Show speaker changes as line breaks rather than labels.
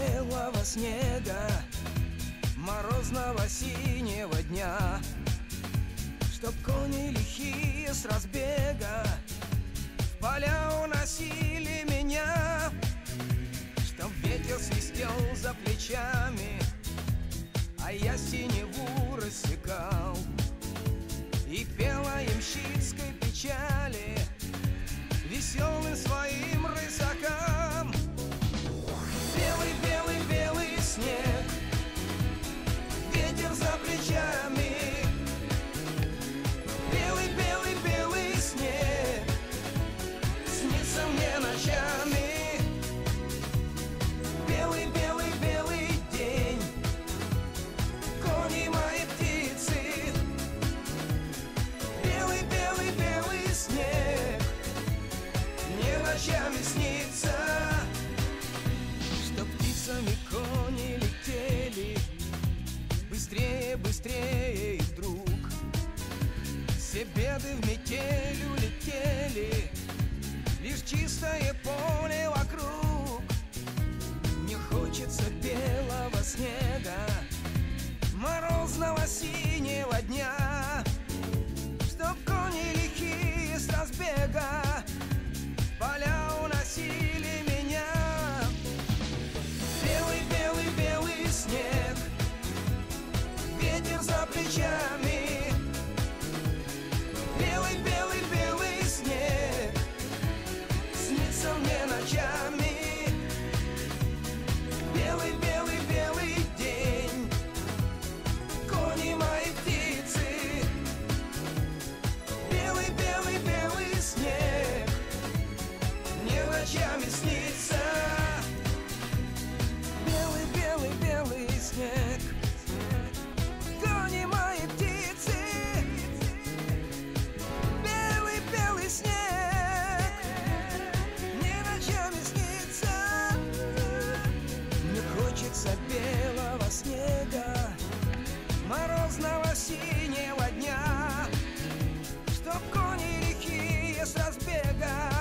белого снега, морозного синего дня, чтоб кони лихие с разбега в поля уносили меня, чтоб ветер свистел за плечами, а я синеву рассекал и пел о ямщицкой печали веселым своим рысакам. Белый, белый, белый снег, ветер за плечами. Белый, белый, белый снег снится мне ночами. Белый, белый, белый день, кони мои птицы. Белый, белый, белый снег мне ночами снится. Что птицами кони летели быстрее, быстрее, и вдруг все беды в метель улетели, лишь чистое поле вокруг. Мне хочется белого снега, морозного синего дня, чтоб кони лихие с разбега в поля уносили меня. Белый, белый, белый снег, ветер за плечами. Белый, белый, белый снег снится мне ночами. Белый, белый, белый день, кони мои птицы. Белый, белый, белый снег мне ночами снится. Белый, белый, белый снег, кони мои птицы. Белый, белый снег мне ночами снится. Мне хочется белого снега, морозного синего дня, чтоб кони лихие с разбега